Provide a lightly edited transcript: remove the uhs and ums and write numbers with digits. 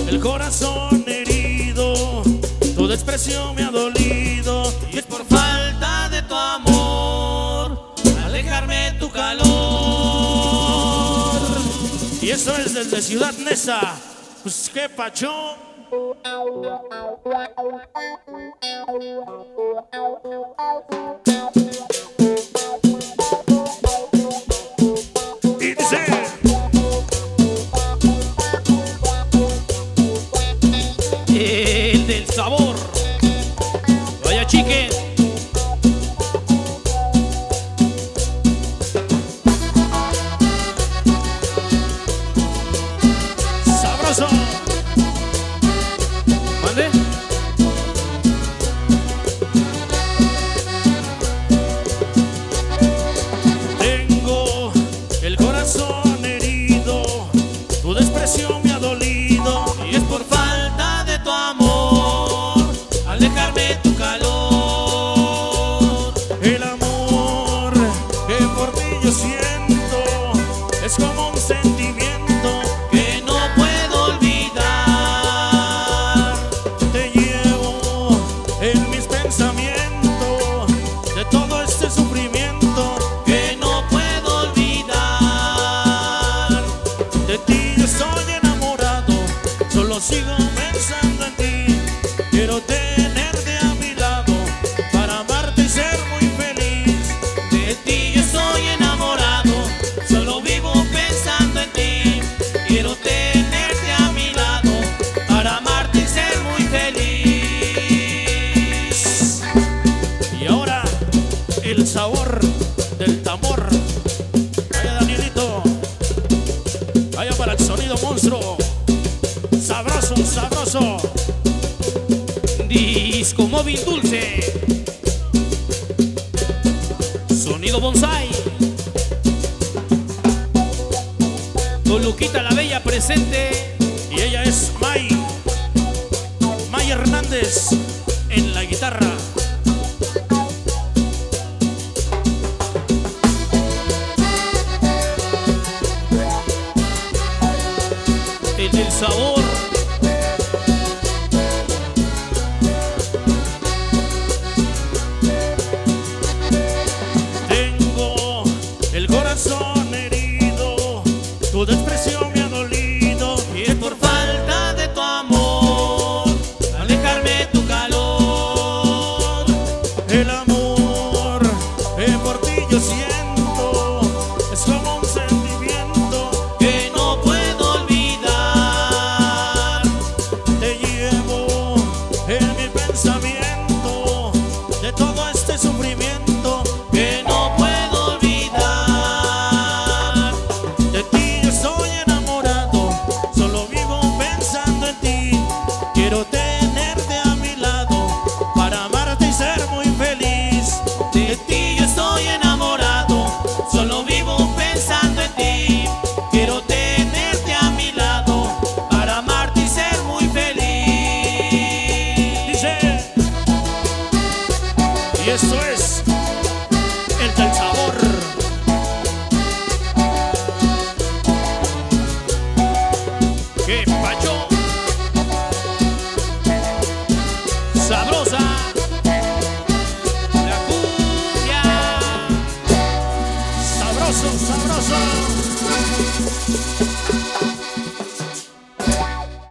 el corazón herido, tu desprecio me ha dolido, y es por falta de tu amor, alejarme de tu calor. Y eso es desde Ciudad Neza. Pues qué pacho. Y dice: el del sabor. Vaya chique. Sabroso. ¿Mande? Tengo el corazón herido, tu desprecio me ha dolido, y es por falta de tu amor, alejarme de tu calor. El amor que por ti yo siento es como un sentimiento que no puedo olvidar. Te llevo en mis pensamientos de todo este sufrimiento que no puedo olvidar. De ti yo estoy enamorado, solo sigo pensando en ti. Quiero tenerte a mi lado para amarte y ser muy feliz. De ti yo estoy enamorado, solo vivo pensando en ti. Quiero tenerte a mi lado para amarte y ser muy feliz. Y ahora el sabor del tambor. Vaya Danielito, vaya para el sonido monstruo. Sabroso, sabroso. Disco móvil dulce. Sonido bonsai. Con Luquita la Bella presente. Y ella es May Hernández en la guitarra. El del sabor. Tengo el corazón herido, tu desprecio me ha dolido, y es por falta de tu amor, alejarme de tu calor. El amor que por ti yo siento es como un sentimiento que no puedo olvidar. Te llevo en mi pensamiento de todo este sufrimiento que no puedo olvidar. De ti yo estoy enamorado, solo vivo pensando en ti. Quiero tenerte a mi lado para amarte y ser muy feliz. De ti yo estoy enamorado, solo vivo pensando en ti. Quiero tenerte a mi lado para amarte y ser muy feliz. Dice, y eso es el del sabor. ¡Qué pacho! Sabrosa la cumbia. Sabroso, sabroso.